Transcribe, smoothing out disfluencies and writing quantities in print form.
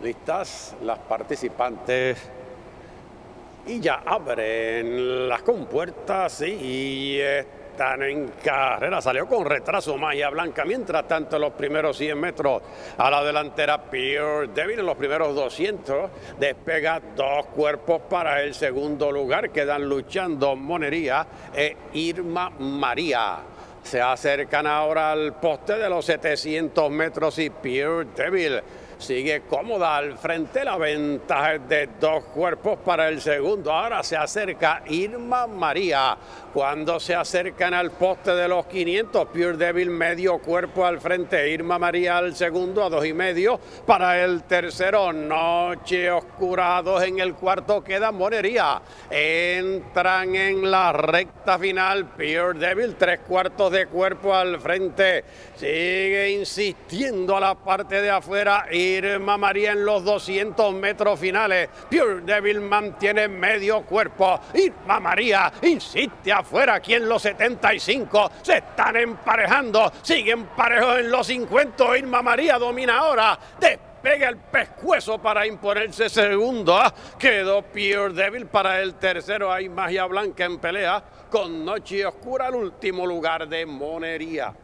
Listas las participantes y ya abren las compuertas y están en carrera. Salió con retraso Magia Blanca. Mientras tanto, en los primeros 100 metros a la delantera Pure Devil. En los primeros 200 despega dos cuerpos para el segundo lugar. Quedan luchando Monería e Irma María. Se acercan ahora al poste de los 700 metros y Pure Devil sigue cómoda al frente. La ventaja es de dos cuerpos para el segundo. Ahora se acerca Irma María. Cuando se acercan al poste de los 500, Pure Devil medio cuerpo al frente. Irma María al segundo a 2,5. Para el tercero, Noche Oscura a 2. En el cuarto queda Monería. Entran en la recta final. Pure Devil, 3/4 de cuerpo al frente. Sigue insistiendo a la parte de afuera Irma María en los 200 metros finales. Pure Devil mantiene medio cuerpo. Irma María insiste afuera. Aquí en los 75 se están emparejando. Siguen parejos en los 50. Irma María domina ahora. Pega el pescuezo para imponerse segundo. Quedó Pure Devil para el tercero. Hay Magia Blanca en pelea con Noche Oscura al último lugar de Monería.